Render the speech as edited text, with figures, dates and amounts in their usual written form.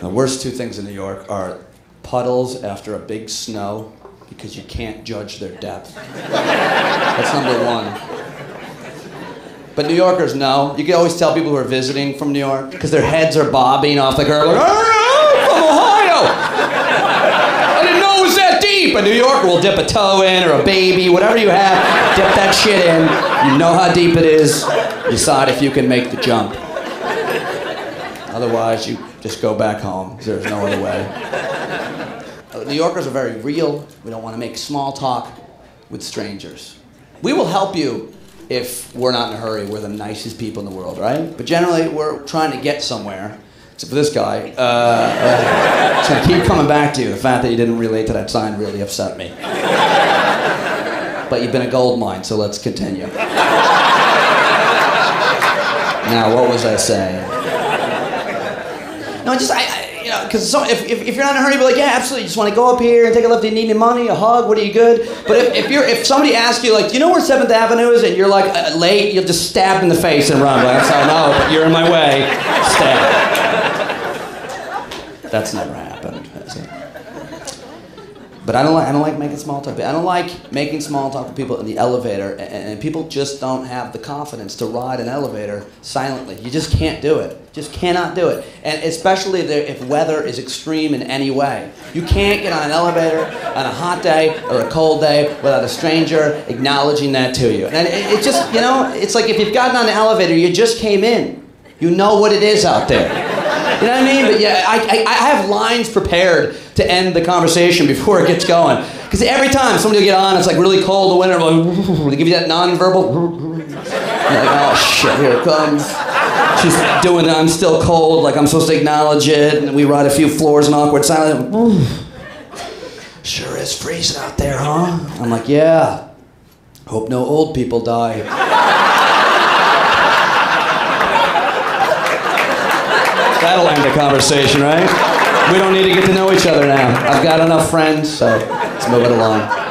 The worst two things in New York are puddles after a big snow because you can't judge their depth. That's number one. But New Yorkers know. You can always tell people who are visiting from New York because their heads are bobbing off the curb like, I'm from Ohio! I didn't know it was that deep! A New Yorker will dip a toe in or a baby, whatever you have, dip that shit in. You know how deep it is. Decide if you can make the jump. Otherwise, you just go back home. There's no other way. New Yorkers are very real. We don't want to make small talk with strangers. We will help you if we're not in a hurry. We're the nicest people in the world, right? But generally, we're trying to get somewhere. Except for this guy. It's going to keep coming back to you. The fact that you didn't relate to that sign really upset me. But you've been a gold mine, so let's continue. Now, what was I saying? No, just, you know, because if you're not in a hurry, you're like, yeah, absolutely, you just want to go up here and take a lift. Do you need any money, a hug, what are you good? But if somebody asks you, like, do you know where 7th Avenue is? And you're like, late, you'll just stab in the face and run. Like, I know, but you're in my way. Stab. That's never happened. That's it. But I don't like making small talk. I don't like making small talk with people in the elevator, and people just don't have the confidence to ride an elevator silently. You just can't do it. Just cannot do it. And especially if weather is extreme in any way. You can't get on an elevator on a hot day or a cold day without a stranger acknowledging that to you. And it just, you know, it's like if you've gotten on an elevator, you just came in. You know what it is out there. You know what I mean? But yeah, I have lines prepared to end the conversation before it gets going. Because every time somebody will get on, it's like really cold, the winter, like, they give you that non-verbal. You're like, oh shit, here it comes. She's doing I'm still cold, like I'm supposed to acknowledge it, and we ride a few floors in awkward silence. Sure is freezing out there, huh? I'm like, yeah. Hope no old people die. That'll end the conversation, right? We don't need to get to know each other now. I've got enough friends, so let's move it along.